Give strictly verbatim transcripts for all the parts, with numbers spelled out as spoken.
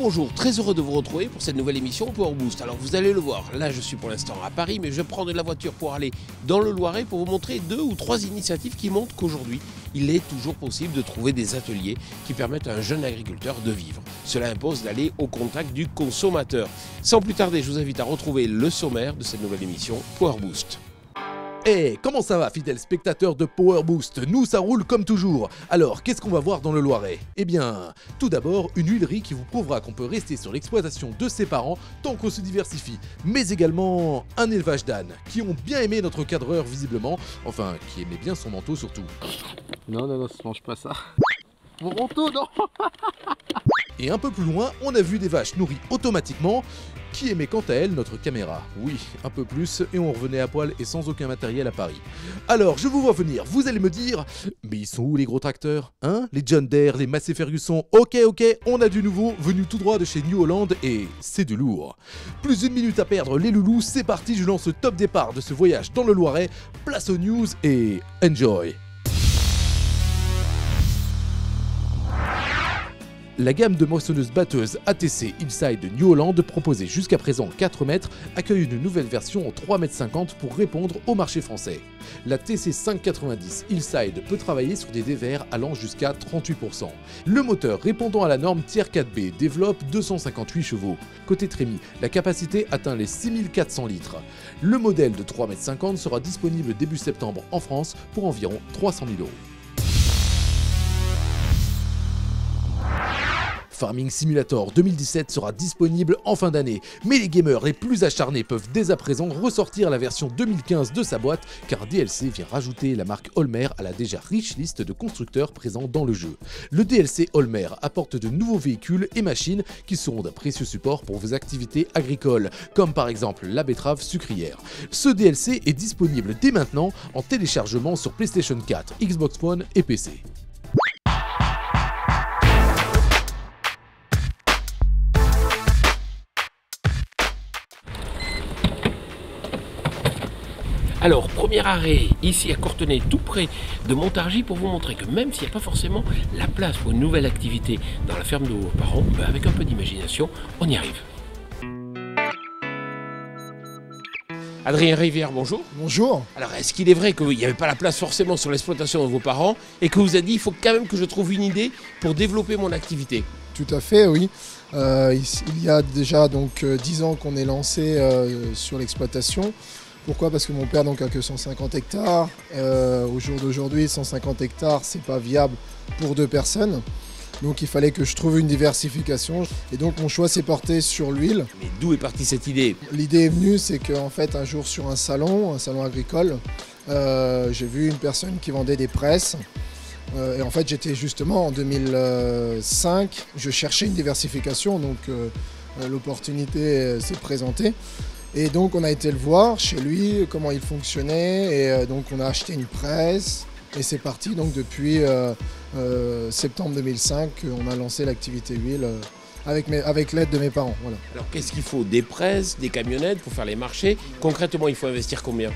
bonjour, très heureux de vous retrouver pour cette nouvelle émission Power Boost. Alors vous allez le voir, là je suis pour l'instant à Paris, mais je prends de la voiture pour aller dans le Loiret pour vous montrer deux ou trois initiatives qui montrent qu'aujourd'hui, il est toujours possible de trouver des ateliers qui permettent à un jeune agriculteur de vivre. Cela impose d'aller au contact du consommateur. Sans plus tarder, je vous invite à retrouver le sommaire de cette nouvelle émission Power Boost. Hey, comment ça va, fidèles spectateurs de Power Boost? Nous, ça roule comme toujours. Alors, qu'est-ce qu'on va voir dans le Loiret? Eh bien, tout d'abord, une huilerie qui vous prouvera qu'on peut rester sur l'exploitation de ses parents tant qu'on se diversifie. Mais également, un élevage d'ânes, qui ont bien aimé notre cadreur, visiblement. Enfin, qui aimait bien son manteau, surtout. Non, non, non, ça mange pas ça. Mon manteau, non. Et un peu plus loin, on a vu des vaches nourries automatiquement, qui aimaient quant à elles notre caméra. Oui, un peu plus, et on revenait à poil et sans aucun matériel à Paris. Alors, je vous vois venir, vous allez me dire, mais ils sont où les gros tracteurs? Hein? Les John Deere, les Massey Ferguson, ok, ok, on a du nouveau, venu tout droit de chez New Holland, et c'est du lourd. Plus d'une minute à perdre, les loulous, c'est parti, je lance le top départ de ce voyage dans le Loiret, place aux news, et enjoy! La gamme de moissonneuses-batteuses A T C Hillside de New Holland, proposée jusqu'à présent quatre mètres, accueille une nouvelle version en trois mètres cinquante pour répondre au marché français. La T C cinq quatre-vingt-dix Hillside peut travailler sur des dévers allant jusqu'à trente-huit pour cent. Le moteur répondant à la norme Tier quatre B développe deux cent cinquante-huit chevaux. Côté trémie, la capacité atteint les six mille quatre cents litres. Le modèle de trois mètres cinquante sera disponible début septembre en France pour environ trois cent mille euros. Farming Simulator deux mille dix-sept sera disponible en fin d'année, mais les gamers les plus acharnés peuvent dès à présent ressortir la version deux mille quinze de sa boîte, car un D L C vient rajouter la marque Holmer à la déjà riche liste de constructeurs présents dans le jeu. Le D L C Holmer apporte de nouveaux véhicules et machines qui seront d'un précieux support pour vos activités agricoles, comme par exemple la betterave sucrière. Ce D L C est disponible dès maintenant en téléchargement sur PlayStation quatre, Xbox One et P C. Alors, premier arrêt, ici à Courtenay, tout près de Montargis, pour vous montrer que même s'il n'y a pas forcément la place pour une nouvelle activité dans la ferme de vos parents, ben avec un peu d'imagination, on y arrive. Adrien Rivière, bonjour. Bonjour. Alors, est-ce qu'il est vrai qu'il n'y avait pas la place forcément sur l'exploitation de vos parents et que vous avez dit il faut quand même que je trouve une idée pour développer mon activité? Tout à fait, oui. Euh, il y a déjà donc dix ans qu'on est lancé euh, sur l'exploitation. Pourquoi? Parce que mon père donc a que cent cinquante hectares. Euh, au jour d'aujourd'hui, cent cinquante hectares, c'est pas viable pour deux personnes. Donc il fallait que je trouve une diversification. Et donc mon choix s'est porté sur l'huile. Mais d'où est partie cette idée? L'idée est venue, c'est qu'en fait un jour sur un salon, un salon agricole, euh, j'ai vu une personne qui vendait des presses. Euh, et en fait j'étais justement en deux mille cinq, je cherchais une diversification, donc euh, l'opportunité s'est présentée. Et donc on a été le voir chez lui, comment il fonctionnait, et euh, donc on a acheté une presse, et c'est parti. Donc depuis euh, euh, septembre deux mille cinq, on a lancé l'activité huile euh, avec, mes, avec l'aide de mes parents. Voilà. Alors qu'est-ce qu'il faut? Des presses, des camionnettes pour faire les marchés? Concrètement, il faut investir combien?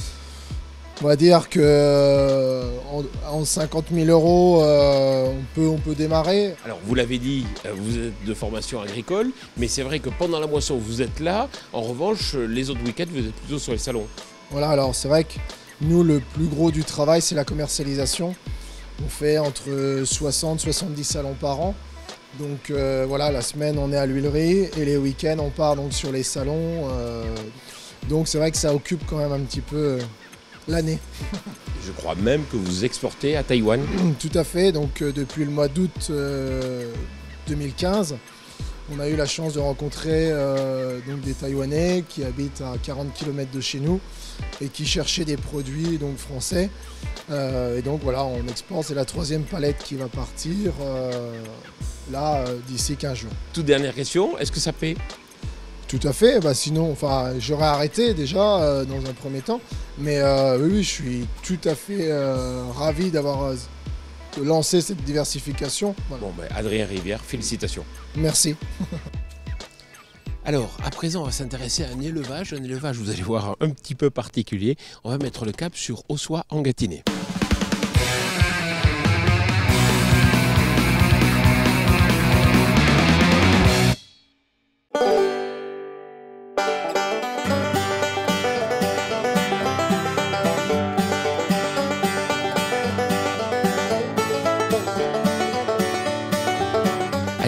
On va dire que en, en cinquante mille euros, euh, on, peut, on peut démarrer. Alors vous l'avez dit, vous êtes de formation agricole, mais c'est vrai que pendant la moisson, vous êtes là. En revanche, les autres week-ends, vous êtes plutôt sur les salons. Voilà, alors c'est vrai que nous, le plus gros du travail, c'est la commercialisation. On fait entre soixante et soixante-dix salons par an. Donc euh, voilà, la semaine, on est à l'huilerie, et les week-ends, on part donc sur les salons. Euh, donc c'est vrai que ça occupe quand même un petit peu euh, l'année. Je crois même que vous exportez à Taïwan. Tout à fait, donc euh, depuis le mois d'août euh, deux mille quinze, on a eu la chance de rencontrer euh, donc des Taïwanais qui habitent à quarante kilomètres de chez nous et qui cherchaient des produits donc, français. Euh, et donc voilà, on exporte, c'est la troisième palette qui va partir euh, là euh, d'ici quinze jours. Toute dernière question, est-ce que ça paie? Tout à fait, bah sinon, enfin, j'aurais arrêté déjà euh, dans un premier temps, mais euh, oui, oui, je suis tout à fait euh, ravi d'avoir euh, lancé cette diversification. Voilà. Bon, ben, Adrien Rivière, félicitations. Merci. Alors, à présent, on va s'intéresser à un élevage, un élevage, vous allez voir, un petit peu particulier. On va mettre le cap sur Ossois en Gâtinais.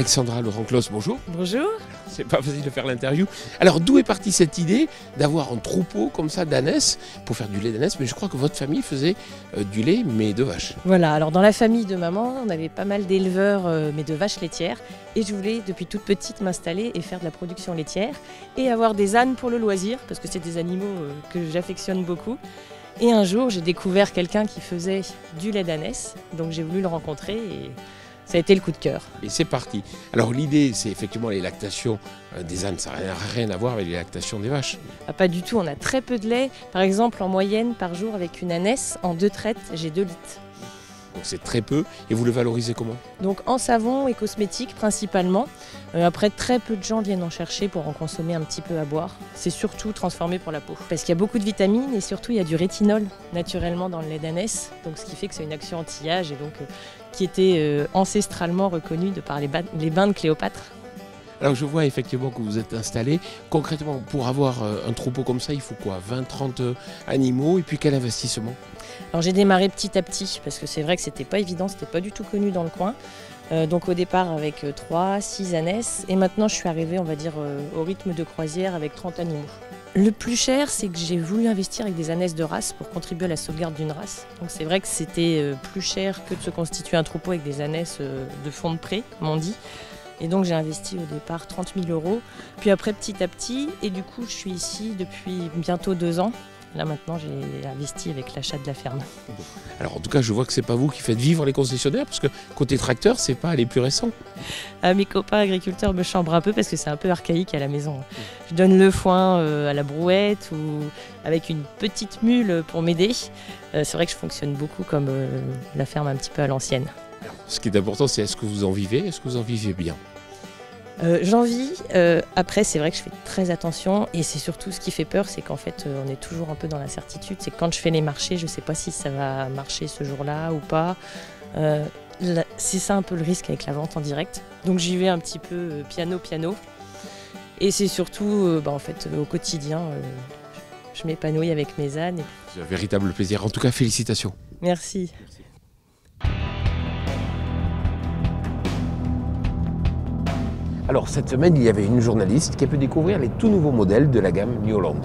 Alexandra Laurent-Claus, bonjour. Bonjour. C'est pas facile de faire l'interview. Alors d'où est partie cette idée d'avoir un troupeau comme ça d'ânesses pour faire du lait d'ânesse? Mais je crois que votre famille faisait euh, du lait mais de vache. Voilà, alors dans la famille de maman, on avait pas mal d'éleveurs euh, mais de vaches laitières. Et je voulais depuis toute petite m'installer et faire de la production laitière et avoir des ânes pour le loisir parce que c'est des animaux euh, que j'affectionne beaucoup. Et un jour, j'ai découvert quelqu'un qui faisait du lait d'ânesse, donc j'ai voulu le rencontrer et ça a été le coup de cœur. Et c'est parti. Alors l'idée, c'est effectivement les lactations euh, des ânes, ça n'a rien à voir avec les lactations des vaches. Ah, pas du tout, on a très peu de lait. Par exemple, en moyenne, par jour, avec une ânesse, en deux traites, j'ai deux litres. Donc c'est très peu. Et vous le valorisez comment? Donc en savon et cosmétiques principalement. Euh, après, très peu de gens viennent en chercher pour en consommer un petit peu à boire. C'est surtout transformé pour la peau. Parce qu'il y a beaucoup de vitamines et surtout il y a du rétinol naturellement dans le lait d'ânesse. Donc ce qui fait que c'est une action anti-âge et donc euh, qui était euh, ancestralement reconnue de par les, ba les bains de Cléopâtre. Alors je vois effectivement que vous êtes installé. Concrètement, pour avoir un troupeau comme ça, il faut quoi? vingt trente animaux et puis quel investissement? Alors j'ai démarré petit à petit parce que c'est vrai que c'était pas évident, c'était pas du tout connu dans le coin. Euh, donc au départ avec trois, six ânesses et maintenant je suis arrivée on va dire euh, au rythme de croisière avec trente animaux. Le plus cher c'est que j'ai voulu investir avec des ânesses de race pour contribuer à la sauvegarde d'une race. Donc c'est vrai que c'était euh, plus cher que de se constituer un troupeau avec des ânesses euh, de fond de pré comme on dit. Et donc j'ai investi au départ trente mille euros, puis après petit à petit, et du coup je suis ici depuis bientôt deux ans. Là maintenant j'ai investi avec l'achat de la ferme. Alors en tout cas je vois que c'est pas vous qui faites vivre les concessionnaires, parce que côté tracteur c'est pas les plus récents. Ah, mes copains agriculteurs me chambrent un peu parce que c'est un peu archaïque à la maison. Je donne le foin euh, à la brouette ou avec une petite mule pour m'aider. Euh, c'est vrai que je fonctionne beaucoup comme euh, la ferme un petit peu à l'ancienne. Ce qui est important, c'est est-ce que vous en vivez, est-ce que vous en vivez bien? euh, J'en vis. Euh, après, c'est vrai que je fais très attention et c'est surtout ce qui fait peur, c'est qu'en fait, euh, on est toujours un peu dans l'incertitude. C'est que quand je fais les marchés, je ne sais pas si ça va marcher ce jour-là ou pas. Euh, c'est ça un peu le risque avec la vente en direct. Donc j'y vais un petit peu euh, piano piano. Et c'est surtout, euh, bah, en fait, euh, au quotidien, euh, je m'épanouis avec mes ânes. Et... C'est un véritable plaisir. En tout cas, félicitations. Merci. Merci. Alors cette semaine, il y avait une journaliste qui a pu découvrir les tout nouveaux modèles de la gamme New Holland.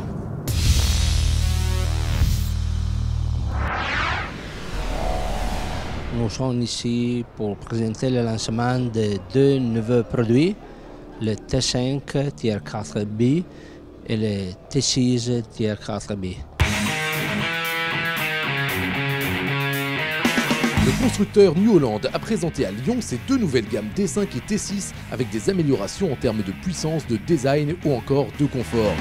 Nous sommes ici pour présenter le lancement de deux nouveaux produits, le T cinq Tier quatre B et le T six Tier quatre B. Le constructeur New Holland a présenté à Lyon ses deux nouvelles gammes T cinq et T six avec des améliorations en termes de puissance, de design ou encore de confort.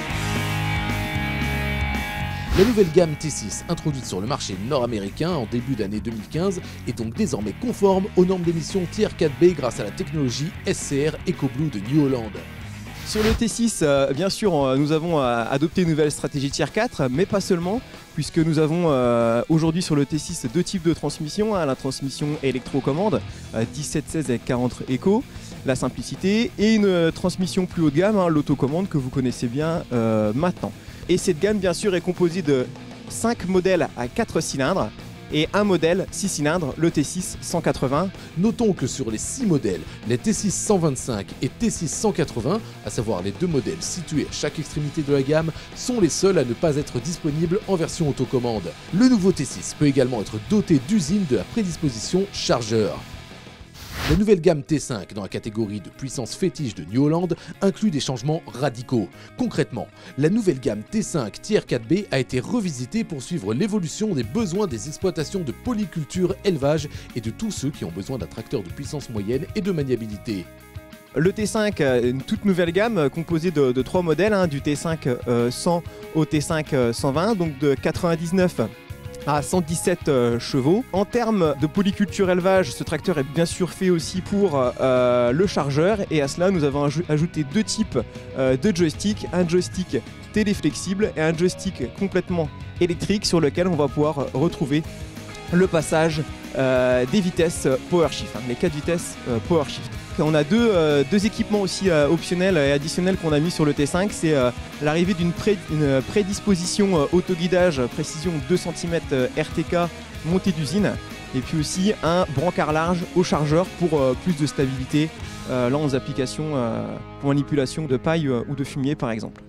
La nouvelle gamme T six, introduite sur le marché nord-américain en début d'année deux mille quinze, est donc désormais conforme aux normes d'émission Tier quatre B grâce à la technologie S C R EcoBlue de New Holland. Sur le T six, euh, bien sûr, euh, nous avons euh, adopté une nouvelle stratégie Tier quatre, mais pas seulement, puisque nous avons euh, aujourd'hui sur le T six deux types de transmission, hein, la transmission électrocommande euh, dix-sept seize avec quarante Eco, la simplicité, et une euh, transmission plus haut de gamme, hein, l'autocommande que vous connaissez bien euh, maintenant. Et cette gamme, bien sûr, est composée de cinq modèles à quatre cylindres, et un modèle six cylindres, le T six cent quatre-vingts. Notons que sur les six modèles, les T six cent vingt-cinq et T six cent quatre-vingts, à savoir les deux modèles situés à chaque extrémité de la gamme, sont les seuls à ne pas être disponibles en version autocommande. Le nouveau T six peut également être doté d'usine de la prédisposition chargeur. La nouvelle gamme T cinq dans la catégorie de puissance fétiche de New Holland inclut des changements radicaux. Concrètement, la nouvelle gamme T cinq Tier quatre B a été revisitée pour suivre l'évolution des besoins des exploitations de polyculture, élevage et de tous ceux qui ont besoin d'un tracteur de puissance moyenne et de maniabilité. Le T cinq, une toute nouvelle gamme composée de, de trois modèles, hein, du T cinq euh, cent au T cinq cent vingt, donc de quatre-vingt-dix-neuf à cent dix-sept euh, chevaux. En termes de polyculture élevage, ce tracteur est bien sûr fait aussi pour euh, le chargeur, et à cela nous avons aj ajouté deux types euh, de joystick, un joystick téléflexible et un joystick complètement électrique sur lequel on va pouvoir retrouver le passage euh, des vitesses PowerShift, hein, les quatre vitesses euh, PowerShift. On a deux, euh, deux équipements aussi euh, optionnels et additionnels qu'on a mis sur le T cinq. C'est euh, l'arrivée d'une pré prédisposition euh, autoguidage précision deux centimètres euh, R T K montée d'usine. et puis aussi un brancard large au chargeur pour euh, plus de stabilité euh, lors des applications euh, pour manipulation de paille euh, ou de fumier par exemple.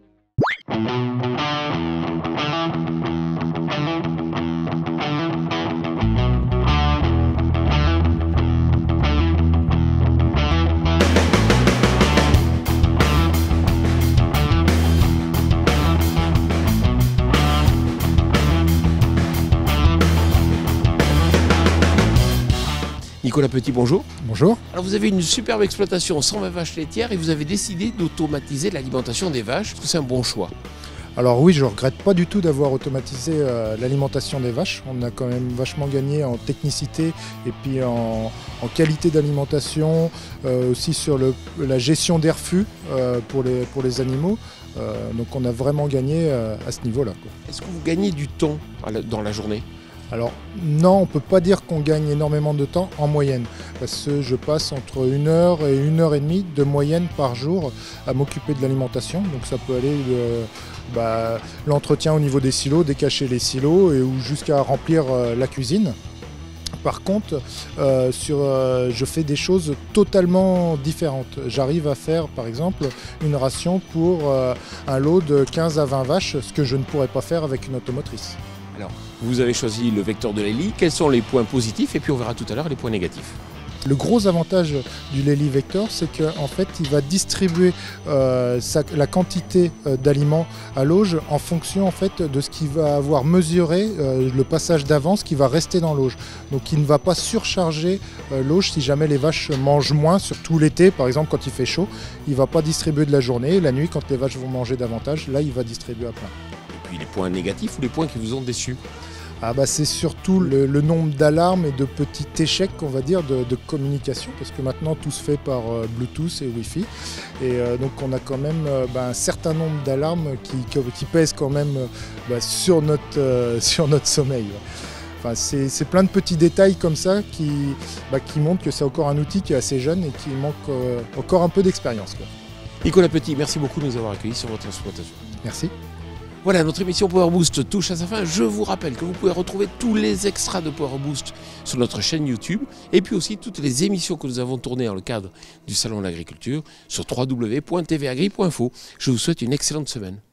Nicolas Petit, bonjour. Bonjour. Alors vous avez une superbe exploitation cent vingt vaches laitières et vous avez décidé d'automatiser l'alimentation des vaches. Est-ce que c'est un bon choix? Alors oui, je ne regrette pas du tout d'avoir automatisé euh, l'alimentation des vaches. On a quand même vachement gagné en technicité et puis en, en qualité d'alimentation, euh, aussi sur le, la gestion des refus euh, pour, les, pour les animaux. Euh, donc on a vraiment gagné euh, à ce niveau-là. Est-ce que vous gagnez du temps dans la journée? Alors non, on ne peut pas dire qu'on gagne énormément de temps en moyenne, parce que je passe entre une heure et une heure et demie de moyenne par jour à m'occuper de l'alimentation. Donc ça peut aller de bah, l'entretien au niveau des silos, décacher les silos et ou jusqu'à remplir euh, la cuisine. Par contre, euh, sur, euh, je fais des choses totalement différentes. J'arrive à faire par exemple une ration pour euh, un lot de quinze à vingt vaches, ce que je ne pourrais pas faire avec une automotrice. Alors, vous avez choisi le vecteur de Lely. Quels sont les points positifs? Et puis on verra tout à l'heure les points négatifs. Le gros avantage du Lely Vector, c'est qu'en fait, il va distribuer euh, sa, la quantité euh, d'aliments à l'auge en fonction en fait, de ce qu'il va avoir mesuré, euh, le passage d'avance qui va rester dans l'auge. Donc il ne va pas surcharger euh, l'auge si jamais les vaches mangent moins, surtout l'été, par exemple quand il fait chaud. Il ne va pas distribuer de la journée. La nuit, quand les vaches vont manger davantage, là, il va distribuer à plein. Et puis les points négatifs ou les points qui vous ont déçus? Ah bah c'est surtout le, le nombre d'alarmes et de petits échecs, on va dire, de, de communication, parce que maintenant tout se fait par euh, Bluetooth et Wi-Fi. Et euh, donc on a quand même euh, bah, un certain nombre d'alarmes qui, qui, qui pèsent quand même euh, bah, sur, notre, euh, sur notre sommeil. Enfin, c'est, c'est plein de petits détails comme ça qui, bah, qui montrent que c'est encore un outil qui est assez jeune et qui manque euh, encore un peu d'expérience, quoi. Nicolas Petit, merci beaucoup de nous avoir accueillis sur votre exploitation. Merci. Voilà, notre émission Power Boost touche à sa fin. Je vous rappelle que vous pouvez retrouver tous les extras de Power Boost sur notre chaîne YouTube et puis aussi toutes les émissions que nous avons tournées dans le cadre du Salon de l'Agriculture sur w w w point t v agri point info. Je vous souhaite une excellente semaine.